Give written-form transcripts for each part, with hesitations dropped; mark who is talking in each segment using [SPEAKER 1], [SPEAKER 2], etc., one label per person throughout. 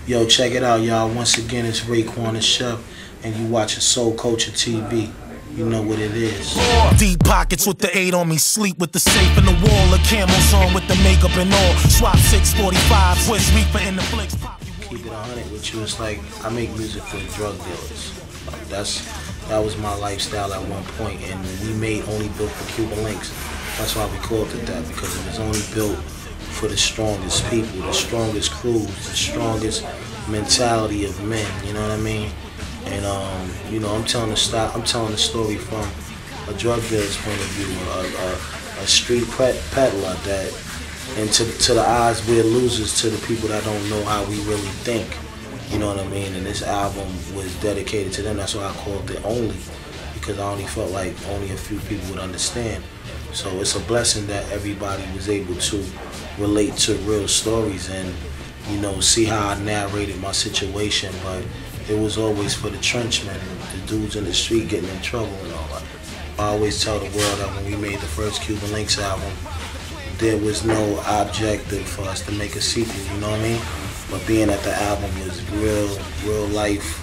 [SPEAKER 1] Yo, check it out, y'all. Once again, it's Raekwon the Chef, and you watching SoulCulture TV. You know what it is.
[SPEAKER 2] Deep pockets with the 8 on me, sleep with the safe in the wall, the camels on with the makeup and all. Swap 645, Swiss reaper in the flicks.
[SPEAKER 1] Keep it 100 with you. It's like I make music for drug dealers. Like that was my lifestyle at one point, and we made only built for Cuban Linx. That's why we called it that, because it was only built for the strongest people, the strongest crews, the strongest mentality of men. You know what I mean? And you know, I'm telling the story from a drug dealer's point of view, a street peddler that, and to the odds we're losers to the people that don't know how we really think. You know what I mean? And this album was dedicated to them. That's why I called it Only, because I only felt like only a few people would understand. So it's a blessing that everybody was able to relate to real stories and, you know, see how I narrated my situation. But it was always for the trenchmen, the dudes in the street getting in trouble and all that. I always tell the world that when we made the first Cuban Linx album, there was no objective for us to make a sequel, you know what I mean? But being that the album was real life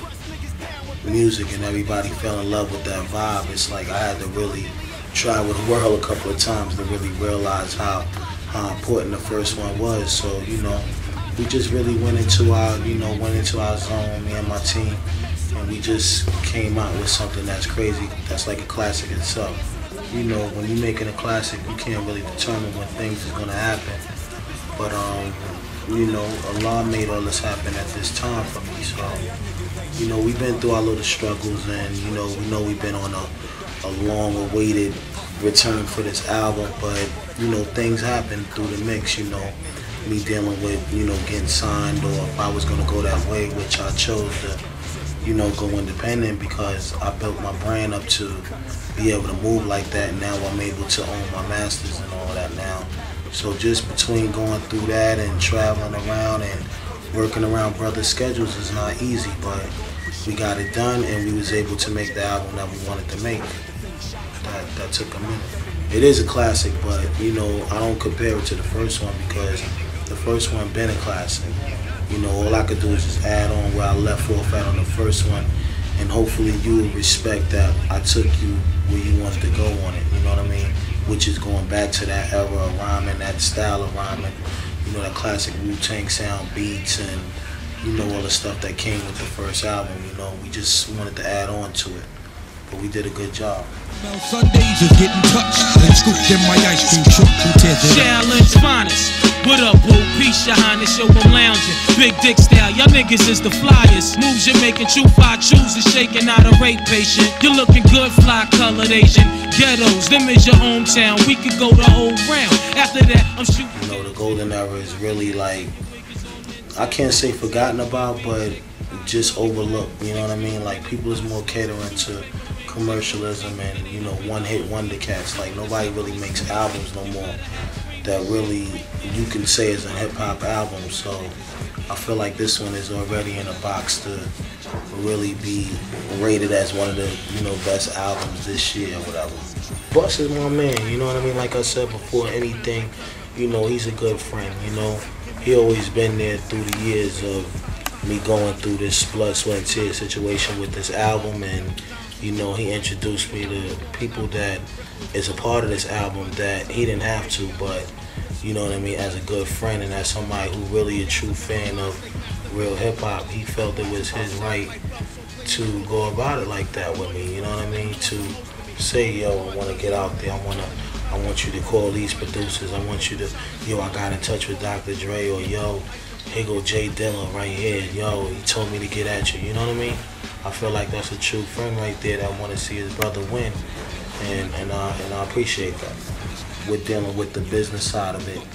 [SPEAKER 1] music and everybody fell in love with that vibe, it's like I had to really try with the world a couple of times to really realize how important the first one was. So, you know, we just really went into our zone, me and my team, and we just came out with something that's crazy, that's like a classic itself. You know, when you're making a classic, you can't really determine when things is gonna happen. But you know, Allah made all this happen at this time for me. So, you know, we've been through our little struggles, and we know we've been on a long-awaited return for this album. But you know, things happen through the mix. You know, me dealing with getting signed, or if I was gonna go that way, which I chose to go independent because I built my brand up to be able to move like that. Now I'm able to own my masters and all that now. So just between going through that and traveling around and working around brothers' schedules is not easy, but we got it done and we was able to make the album that we wanted to make. That took a minute. It is a classic, but I don't compare it to the first one because the first one been a classic. All I could do is just add on where I left off at on the first one, and hopefully you will respect that I took you where you wanted to go on it, you know what I mean? Which is going back to that era of rhyming, that style of rhyming, that classic Wu-Tang sound beats and, all the stuff that came with the first album, we just wanted to add on to it. But we did a good job.
[SPEAKER 3] Sundays is getting touched and scooped in my ice cream truck.
[SPEAKER 4] Challenge finest. What up, boo? Peace, your highness, yo, I'm lounging. Big dick style, y'all niggas is the flyest. Moves you're making, true fly choosers, shaking out a rape patient. You're looking good, fly colored Asian. Ghettos, them is your hometown. We could go the whole round. After that, I'm shooting.
[SPEAKER 1] The golden era is really like, I can't say forgotten about, but just overlooked. You know what I mean? Like people is more catering to commercialism and one-hit wonder cats. Like nobody really makes albums no more that really you can say is a hip-hop album. So I feel like this one is already in a box to really be rated as one of the best albums this year or whatever. Bus is my man, you know what I mean? Like I said before, anything, he's a good friend. He always been there through the years of me going through this blood, sweat, and tears situation with this album, and he introduced me to people that is a part of this album that he didn't have to, but you know what I mean, as a good friend and as somebody who really a true fan of real hip-hop, he felt it was his right to go about it like that with me, you know what I mean? To say, yo, I want to get out there, I want you to call these producers, I want you to, I got in touch with Dr. Dre, or yo, here go Jay Dilla right here, yo, he told me to get at you, you know what I mean? I feel like that's a true friend right there that want to see his brother win, and I appreciate that. We're dealing with the business side of it,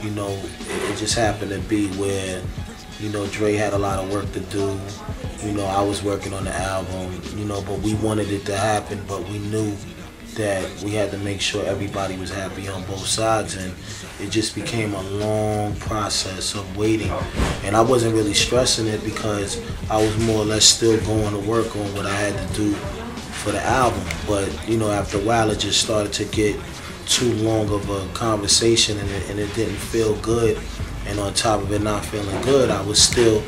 [SPEAKER 1] it just happened to be where, Dre had a lot of work to do, I was working on the album, but we wanted it to happen, but we knew that we had to make sure everybody was happy on both sides, and it just became a long process of waiting. And I wasn't really stressing it because I was more or less still going to work on what I had to do for the album. But after a while it just started to get too long of a conversation, and it didn't feel good. And on top of it not feeling good, I was still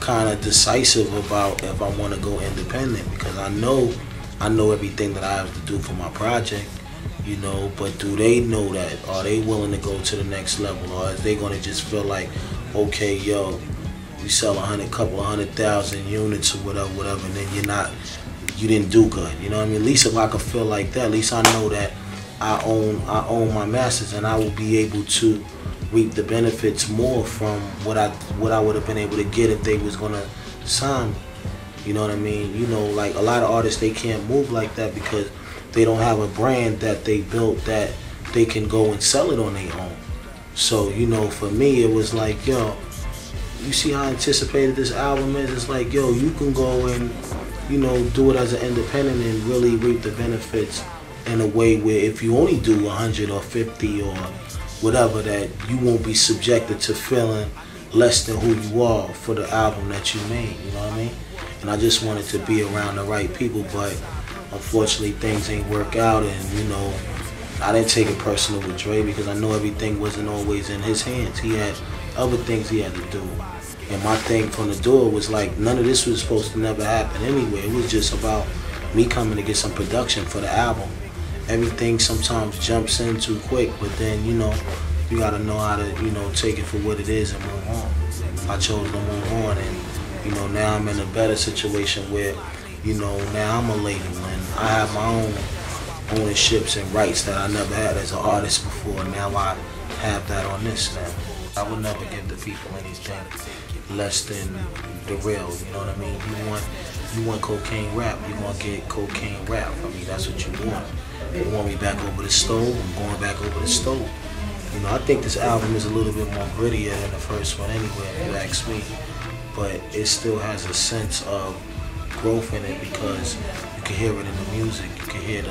[SPEAKER 1] kind of decisive about if I want to go independent, because I know everything that I have to do for my project, you know, but do they know that? Are they willing to go to the next level, or is they gonna just feel like, okay, yo, you sell couple of 100,000 units or whatever, and then you didn't do good, you know what I mean? At least if I could feel like that, at least I know that I own my masters, and I will be able to reap the benefits more from what I would have been able to get if they was gonna sign me. You know what I mean? You know, like a lot of artists, they can't move like that because they don't have a brand that they built that they can go and sell it on their own. So, you know, for me, it was like, yo, you see how anticipated this album is? It's like, yo, you can go and, you know, do it as an independent and really reap the benefits in a way where if you only do 100 or 50 or whatever, that you won't be subjected to feeling less than who you are for the album that you made, you know what I mean? And I just wanted to be around the right people, but unfortunately things ain't work out, and you know, I didn't take it personal with Dre because I know everything wasn't always in his hands. He had other things he had to do. And my thing from the door was like, none of this was supposed to never happen anyway. It was just about me coming to get some production for the album. Everything sometimes jumps in too quick, but then, you know, you gotta know how to, you know, take it for what it is and move on. I chose to move on, and you know, now I'm in a better situation where, you know, now I'm a label and I have my own ownerships and rights that I never had as an artist before. Now I have that on this now. I would never give the people anything less than the real, you know what I mean? You want cocaine rap, you're gonna get cocaine rap. I mean, that's what you want. You want me back over the stove, I'm going back over the stove. You know, I think this album is a little bit more grittier than the first one anyway, if you ask me. But it still has a sense of growth in it because you can hear it in the music, you can hear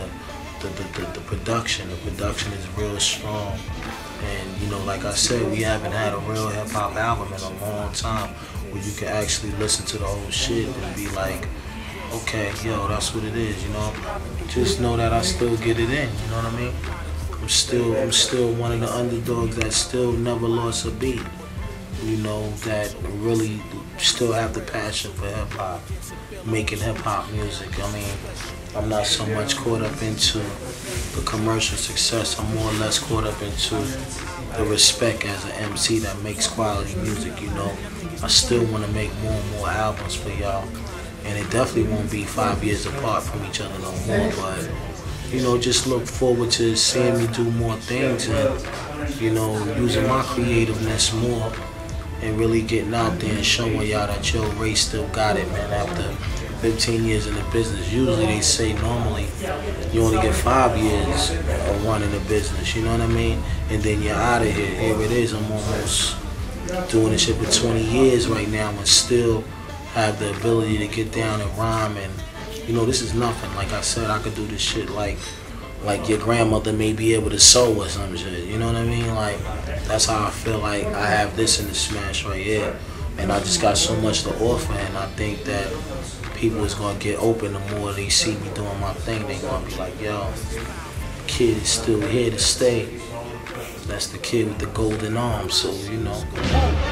[SPEAKER 1] the production. The production is real strong. And you know, like I said, we haven't had a real hip-hop album in a long time where you can actually listen to the whole shit and be like, okay, yo, that's what it is, you know? Just know that I still get it in, you know what I mean? I'm still one of the underdogs that still never lost a beat. You know, that really still have the passion for hip-hop, making hip-hop music. I mean, I'm not so much caught up into the commercial success. I'm more or less caught up into the respect as an MC that makes quality music, you know. I still want to make more and more albums for y'all, and it definitely won't be 5 years apart from each other no more, but, you know, just look forward to seeing me do more things and, you know, using my creativeness more and really getting out there and showing y'all that your race still got it, man. After 15 years in the business, usually they say normally you only get 5 years of running a business, you know what I mean? And then you're out of here. Here it is, I'm almost doing this shit for 20 years right now and still have the ability to get down and rhyme. And, you know, this is nothing. Like I said, I could do this shit like your grandmother may be able to sew or some shit, you know what I mean? Like, that's how I feel like I have this in the smash right here. And I just got so much to offer, and I think that people is gonna get open the more they see me doing my thing. They gonna be like, yo, the kid is still here to stay. That's the kid with the golden arms, so, you know.